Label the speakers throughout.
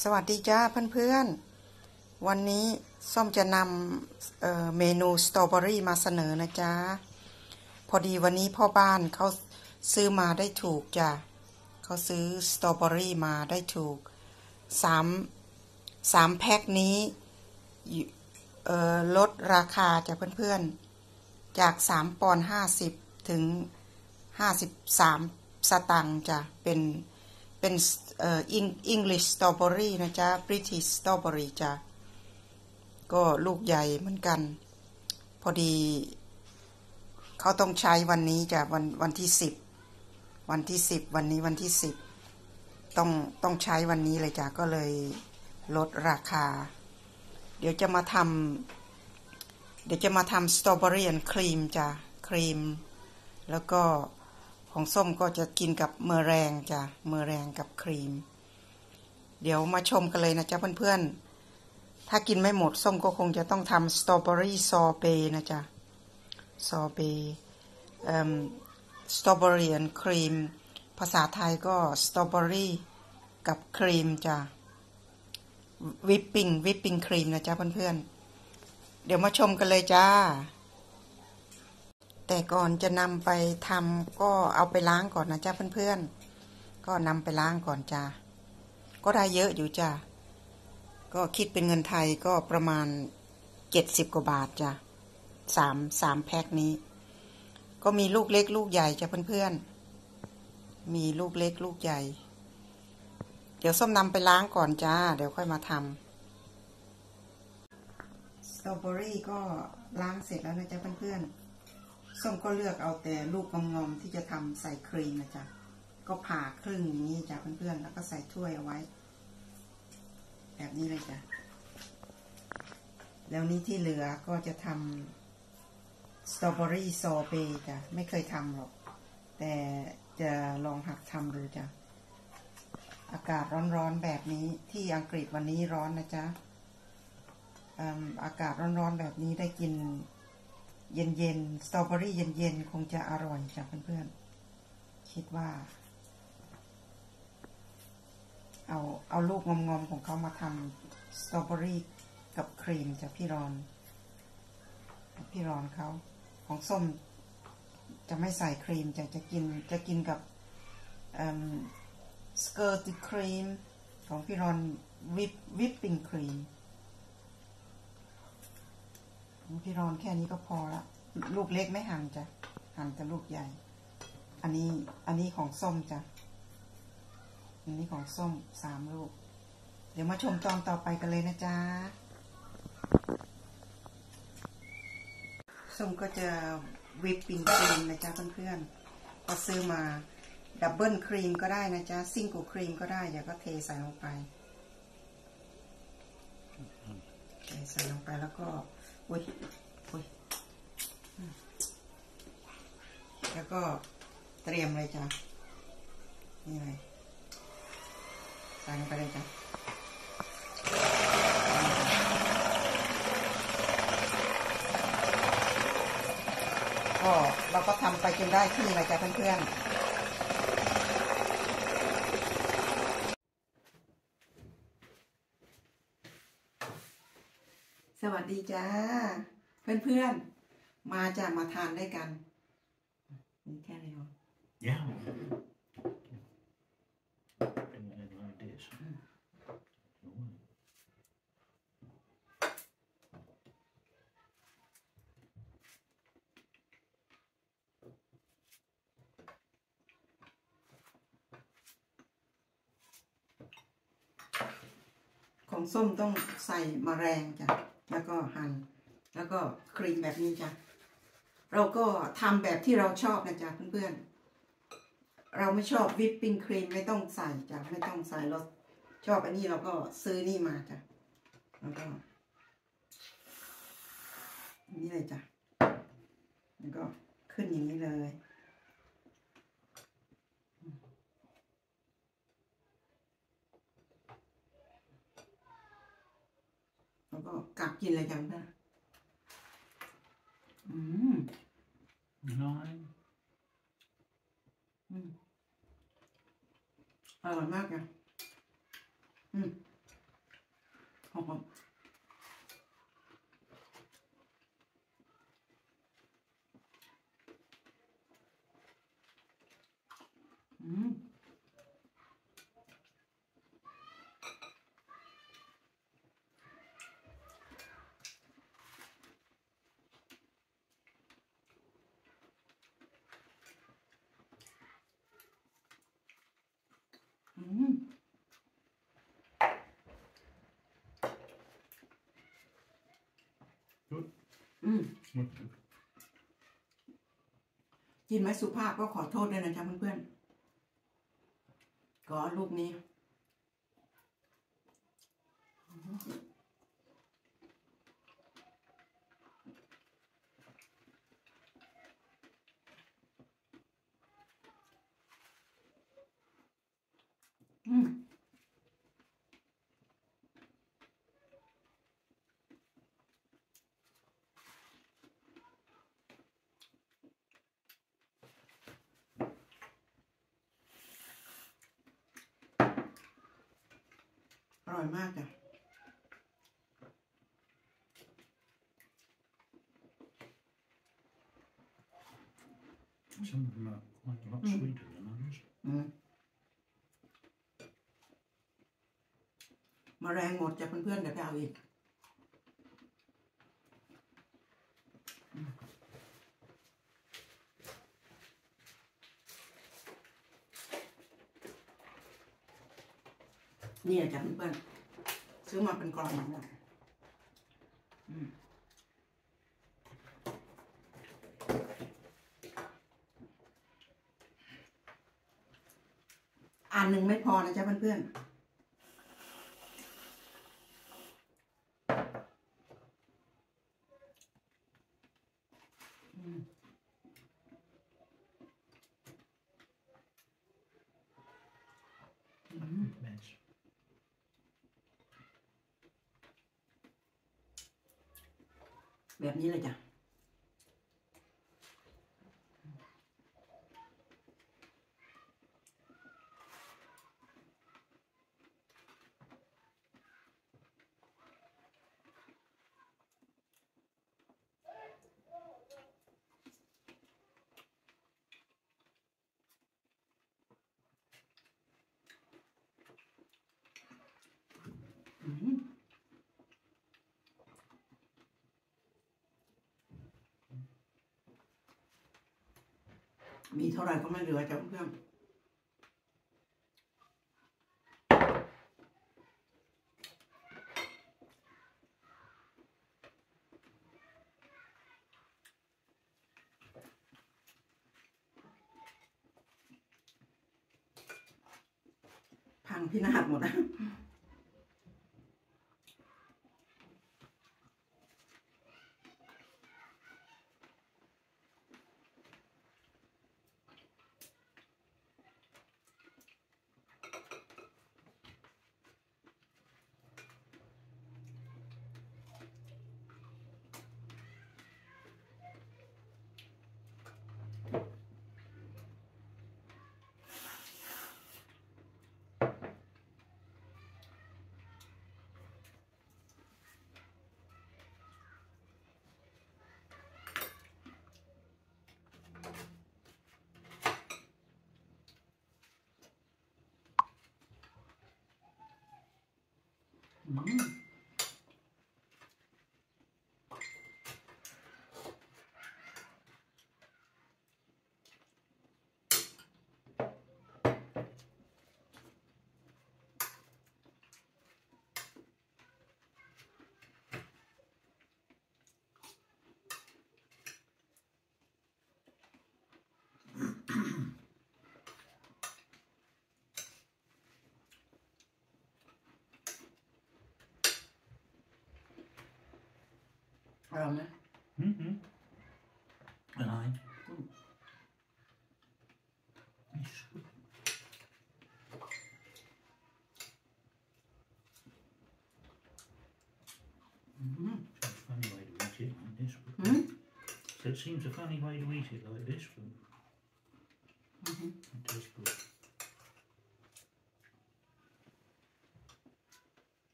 Speaker 1: สวัสดีจ้าเพื่อนๆวันนี้ส้มจะนำเมนูสตรอเบอรี่มาเสนอนะจ๊ะพอดีวันนี้พ่อบ้านเขาซื้อมาได้ถูกจ้ะเขาซื้อสตรอเบอรี่มาได้ถูกสามแพ็คนี้ลดราคาจ้ะเพื่อนๆจาก3.50 ปอนด์ถึง53 สตางค์จ้ะเป็นEnglish strawberry นะจ๊ะ British strawberry จ้ะก็ลูกใหญ่เหมือนกันพอดีเขาต้องใช้วันนี้จ้ะวันที่10วันนี้วันที่10ต้องใช้วันนี้เลยจ้ะก็เลยลดราคาเดี๋ยวจะมาทำสตรอเบอรี่ครีมจ้ะครีมแล้วก็ของส้มก็จะกินกับเมอแรงจ้ะเมอแรงกับครีมเดี๋ยวมาชมกันเลยนะจ๊ะเพื่อนๆถ้ากินไม่หมดส้มก็คงจะต้องทำสตรอเบอรี่ซอเบต์นะจ๊ะซอเบต์สตรอเบอรี่ครีมภาษาไทยก็สตรอเบอรี่กับครีมจ้ะวิปปิ้งครีมนะจ๊ะเพื่อนๆเดี๋ยวมาชมกันเลยจ้าแต่ก่อนจะนำไปทำก็เอาไปล้างก่อนนะจ๊ะเพื่อนๆก็นำไปล้างก่อนจ้าก็ได้เยอะอยู่จ้าก็คิดเป็นเงินไทยก็ประมาณ70 กว่าบาทจ้ะสามแพ็คนี้ก็มีลูกเล็กลูกใหญ่จ้ะเพื่อนๆมีลูกเล็กลูกใหญ่เดี๋ยวส้มนำไปล้างก่อนจ้าเดี๋ยวค่อยมาทำสตรอเบอรี่ก็ล้างเสร็จแล้วนะจ๊ะเพื่อนๆส้มก็เลือกเอาแต่ลูกงอมๆที่จะทำใส่ครีมนะจ๊ะก็ผ่าครึ่งอย่างนี้จ้ะเพื่อนๆแล้วก็ใส่ถ้วยเอาไว้แบบนี้เลยจ้ะแล้วนี้ที่เหลือก็จะทำสตรอเบอรี่ซอเบต์จ้ะไม่เคยทำหรอกแต่จะลองหัดทำดูจ้ะอากาศร้อนๆแบบนี้ที่อังกฤษวันนี้ร้อนนะจ๊ะอากาศร้อนๆแบบนี้ได้กินเย็นๆสตรอเบอรี่เย็นๆคงจะอร่อยจ้ะเพื่อนๆคิดว่าเอาลูกงอมๆของเขามาทำสตรอเบอรี่กับครีมจ้ะพี่รอนเขาของส้มจะไม่ใส่ครีมจะกินกับสเกิร์ตครีมของพี่รอนวิปปิ้งครีมของพี่รอนแค่นี้ก็พอละลูกเล็กไม่หั่นจ้ะหั่นแต่ลูกใหญ่อันนี้ของส้มจ้ะอันนี้ของส้ม3 ลูกเดี๋ยวมาชมตอนต่อไปกันเลยนะจ๊ะส้มก็จะวิปปิ้งครีมนะจ๊ะเพื่อนๆก็ซื้อมาดับเบิลครีมก็ได้นะจ๊ะซิงเกิลครีมก็ได้เดี๋ยวก็เทใส่ลงไปแล้วก็อุ้ยแล้วก็เตรียมเลยจ้ะนี่เลยใส่ลงไปเลยจ้ะก็เราก็ทำไปจนได้ที่เลยจ้ะเพื่อนๆสวัสดีจ้าเพื่อนๆมาจะมาทานได้กันนี่แค่นี้หรอ
Speaker 2: Ja. Any ideas? No.
Speaker 1: ของส้มต้องใส่มะแรงจ้ะแล้วก็หั่นแล้วก็ครีมแบบนี้จ้ะเราก็ทำแบบที่เราชอบนะจ๊ะเพื่อนๆเราไม่ชอบวิปปิ้งครีมไม่ต้องใส่จ้ะไม่ต้องใส่เราชอบอันนี้เราก็ซื้อนี่มาจ้ะแล้วก็นี่เลยจ้ะแล้วก็ขึ้นอย่างนี้เลยแล้วก็กัดกินเลยจ้ะเพื่อน
Speaker 2: Nej.
Speaker 1: อร่อยมากจ้ะหอมกินไม่สุภาพก็ขอโทษด้วยนะจ๊ะเพื่อนๆก็ลูกนี้อร่อยมากจ้ะ
Speaker 2: Some of them are quite a lot sweeter than others.
Speaker 1: แมลงหมดจ้ะเพื่อนๆเดี๋ยวไปเอาอีกนี่จ้ะเพื่อนๆซื้อมาเป็นกล่องแบบนี้อันหนึ่งไม่พอนะจ๊ะเพื่อนๆ
Speaker 2: Mess.
Speaker 1: แบบนี้เลยจ้ะมีเท่าไหร่ก็ไม่เหลือจ้ะเพื่อนพังพินาศหมดนะอร่อยไหม
Speaker 2: Mm-hmm. And I. It's good. It's a funny way to eat it like this. So it seems a funny way to eat it like this. But it tastes good.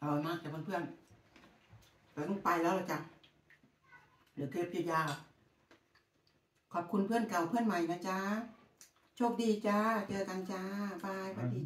Speaker 1: ร่อยมากจ้ะเพื่อนๆเราต้องไปแล้วล่ะจ้ะเดี๋ยวคลิปจะยาวขอบคุณเพื่อนเก่าเพื่อนใหม่นะจ๊ะโชคดีจ้าเจอกันจ้าบายสวัสดี